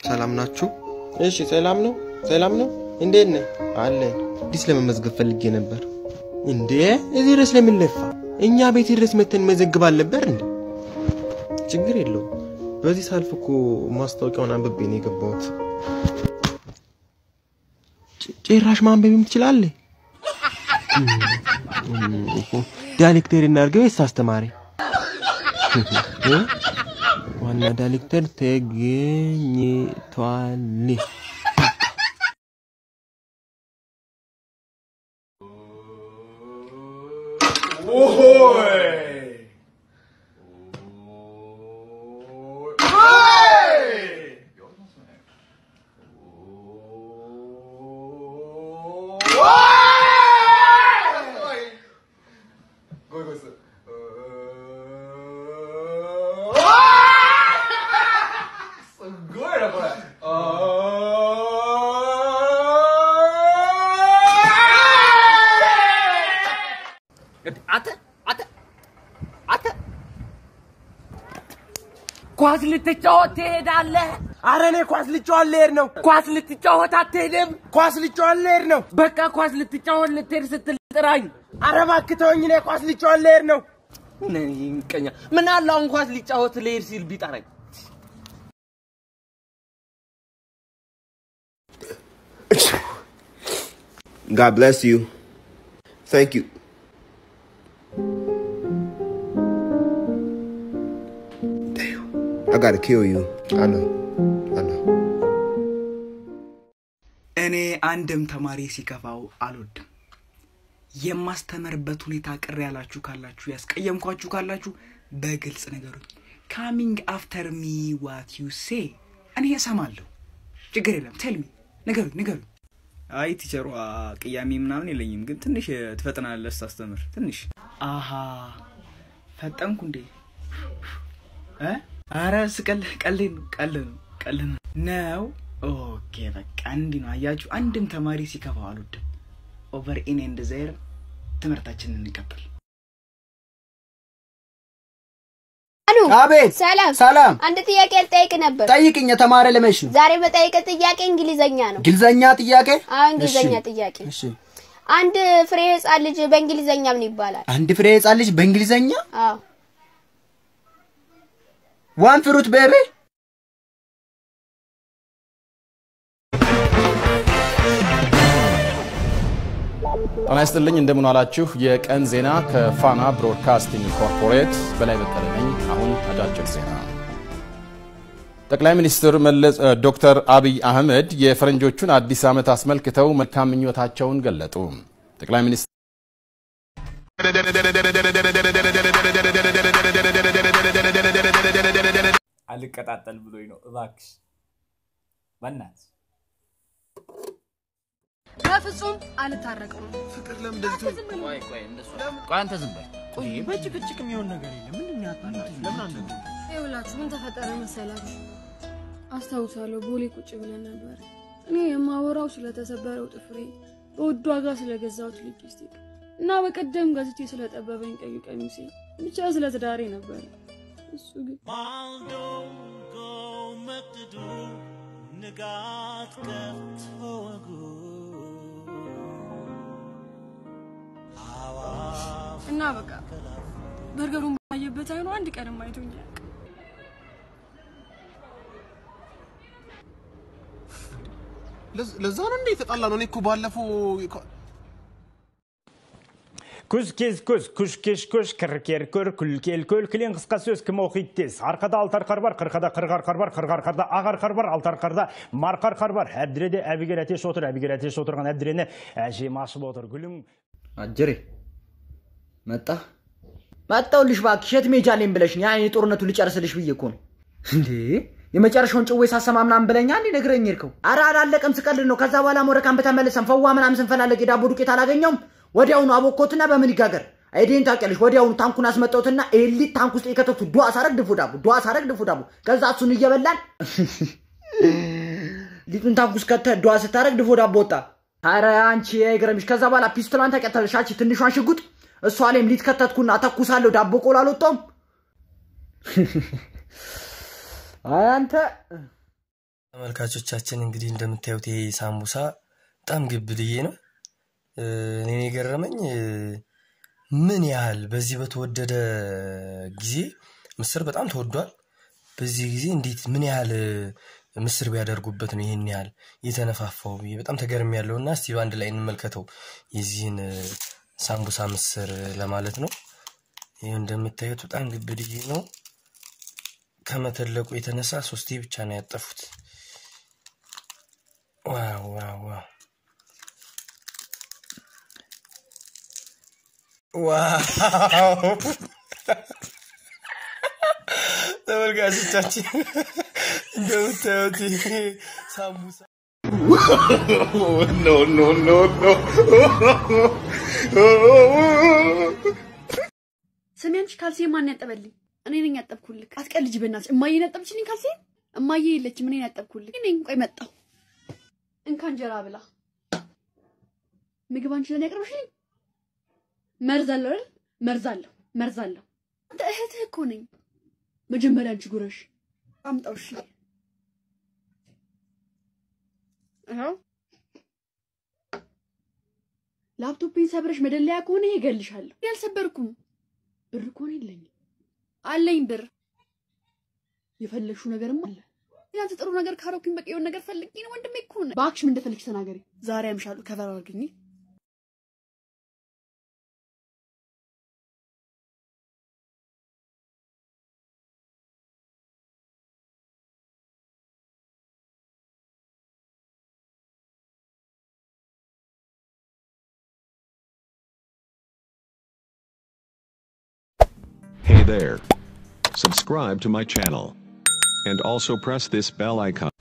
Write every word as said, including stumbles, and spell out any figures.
ሰላም ናችሁ? እሺ ሰላም ነው ሰላም ነው እንዴት ነህ አለ ዲስ ለመመዝገብ ፈልጌ ነበር እንዴ እዚህ ድረስ ለምን ለፋ እኛ ቤት ድረስ መተን መዘግብ አልነበር እንዴ ችግር የለውም በዚህ ሳልፍ እኮ ማስታወቂያውን አንብቤ ነው የገባሁት ጭራሽ ማንበብም ትችላለህ ዳይሬክተር እናርገው እሳስተማሪ ዋና ዳይሬክተር ተገኝቷል Oi! ኳስ ልትጫወት ትሄዳለህ አረ እኔ ኳስ ልጫወት ልሄድ ነው ኳስ ልትጫወት አትሄድም ኳስ ልጫወት ልሄድ ነው በቃ ኳስ ልትጫወት ልትሄድ ስትል ጥራኝ አረ እባክህ ተወኝ እኔ ኳስ ልጫወት ልሄድ ነው ነኝ እንቀኛ ምን አለ አሁን ኳስ ልጫወት ልሄድ ሲል ቢጠራኝ God bless you. Thank you. Damn. I gotta kill you. I know. I know. እኔ አንድም ተማሪ ሲከፋው አልወድም የማስተምርበት ሁኔታ ቅር ያላችሁ ካላችሁ ያስቀየምኳችሁ ካላችሁ በግልጽ ነገሩኝ coming after me what you say እኔ እሰማለሁ ችግር የለም tell me ነገሩኝ ነገሩኝ አይ ቲቸሩ ቅያሚ ምናምን የለኝም ግን ትንሽ ትፈጥናለህ ታስተምር ትንሽ አሃ ፈጠንኩ እንዴ እ አረ ስቀል ቀልኝ ቀልኝ ቀልኝ ነው ኦኬ በቃ እንዴ ነው አያችሁ አንድም ተማሪ ሲከፋው አልወድም ኦቨር ኢን ኤንድ ዜር ትምርታችንን እንቀጥል አሉ አቤት ሰላም ሰላም አንድ ጥያቄ ልጠይቅ ነበር ጠይቅኝ ተማሪ ለመሽ ነው ዛሬ በጠይቀ ጥያቄ እንግሊዘኛ ነው እንግሊዘኛ ጥያቄ አዎ እንግሊዘኛ ጥያቄ እሺ አንድ ፍሬ ህፃን ልጅ በእንግሊዘኛ ምን ይባላል አንድ ፍሬ ህፃን ልጅ በእንግሊዘኛ አዎ one fruit baby ጤና ይስጥልኝ እንደምን ዋላችሁ የቀን ዜና ከፋና ብሮድካስቲንግ ኮርፖሬት በላይ በቀለ ነኝ አሁን አጫጭር ዜና ጠቅላይ ሚኒስትር መለስ ዶክተር አብይ አህመድ የፈረንጆቹን አዲስ ዓመት አስመልክተው መልካም ምኞታቸውን ገለጡ ጠቅላይ ሚኒስትር አልቀጣጣል ብሎኝ ነው እባክሽ በእናት በፍጹም አልታረቀው ፍቅር ለምን እንደዚህ ቆይ ቆይ እንደሱ ቆይ አንተ ዝም በል ቆይ በጭቅጭቅ የሚሆን ነገር የለም ምንድን ያጣላችሁ ለምን አንደው ይኸውላችሁ ምን ተፈጠረ መሰላችሁ አስታውሳለሁ ቦሌ ቁጭ ብለን ነበር እኔ የማወራው ስለተሰበረው ጥፍሬ በውድ ዋጋ ስለገዛሁት ሊፕስቲክ እና በቀደም ገዝቼ ስለጠበበኝ ቀይ ቀሚሴ ብቻ ስለ ትዳሬ ነበር እሱ ግን ማልዶ ጎመጥዱ ንጋት ከፍቶጉ እና በቃ በርገሩን ባየበት አይኑ አንድ ቀንም አይቶኛል ለዛ ነው እንዴ ተጣላ ነው እኔ እኮ ባለፈው Күз кез көз, күш кеш көш, кір-кер көр, күл-кел көл, кілен қысқа сөз кім оқиды тез. Арқада алтар қар бар, қырқада қырғар қар бар, қырғар қарда ағар қар бар, алтар қарда марқар қар бар. Әбдіреде әбігер әтеш отыр, әбігер әтеш отырған әбдірені әжем ашып отыр. Гүлім... አጀሬ መጣ መጣውልሽ ባክሽ የት ሜጃሌን ብለሽኝ ያ እኔ ጦርነቱ ልጨርስልሽ ብዬ እኮ ነው እንዴ የመጨረሻውን ጭዌ ሳሰማምናም ብለኛ እንዴ ነግረኝ ይርከው አራ አላለቀም ስቀልድ ነው ከዛ በኋላ ሞረካን በተመለሰን ፈዋ ምናምን ስንፈላለግ ዳቦ ዱቄት አላገኘውም ወዲያውኑ አቦኮትና በምን ይጋገር አይዴን ታቀልሽ ወዲያውኑ ታንኩን አስመጣውትና ኤሊ ታንኩ ውስጥ የከተቱ ዱአ ሳረግ ድፉ ዳቦ ዱአ ሳረግ ድፉ ዳቦ ከዛ እሱን እየበላን ሊጡን ታንኩ ውስጥ ከተ ዱአ ስታረግ ድፉ ዳቦ ወጣ አረ አንቺ አይገርምሽ ከዛ በኋላ ፒስቶላን ታቀተልሽ አንቺ ትንሿን ሽጉጥ እሷ ላይም ሊትከተትኩና አተኩሳለሁ ዳቦ ቆላ አልወጣም አንተ ተመልካቾቻችን እንግዲህ እንደምታዩት ይሄ ሳምቡሳ በጣም ግብድዬ ነው እኔ የገረመኝ ምን ያህል በዚህ በተወደደ ጊዜ ምስር በጣም ተወዷል በዚህ ጊዜ እንዴት ምን ያህል ምስር ቢያደርጉበት ነው ይሄን ያህል የተነፋፋው በጣም ተገርም ያለውና እስቲ ባንድ ላይ እንመልከተው የዚህን ሳምቡሳ ምስር ለማለት ነው ይሄ እንደምታዩት በጣም ግብድዬ ነው ከመተለቁ የተነሳ ሶስቴ ብቻ ነው ያጠፉት ዋው ዋው ዋው ዋው ተመልካቾቻችን እንደምታዩት ሳምቡሳ no no no no ሰሚያንሽ ካልሲ ማን ያጠበልኝ እኔ ነኝ ያጠብኩልክ አትቀልጂ በእናትሽ እማዬ ያጠብችልኝ ካልሲ እማዬ የለች ምን ያጠብኩልክ እኔ ቆይ መጣው እንካን ጀራ ብላ ምግብ አንቺ ለኔ ያቀርብሽልኝ መርዛለሁ መርዛለሁ መርዛለሁ አንተ እህትህ እኮ ነኝ መጀመሪያ አንቺ ጉረሽ አምጣው እሺ አዎ ላፕቶፕን ሰብረሽ መደለያ ከሆነ ይገልሻለሁ ያልሰበርኩም ብር ኮን ይለኝ አለኝ ብር የፈለግሽው ነገርም አለ ያንተ ጥሩ ነገር ካሮክኝ በቃ የሆነ ነገር ፈልጊ ነው ወንድሜ እኮ ነው ባክሽ ምን እንደፈልግሽ ተናገሪ ዛሬ አምሻሉ ከቨር አድርግኝ Hey there. Subscribe to my channel. And also press this bell icon.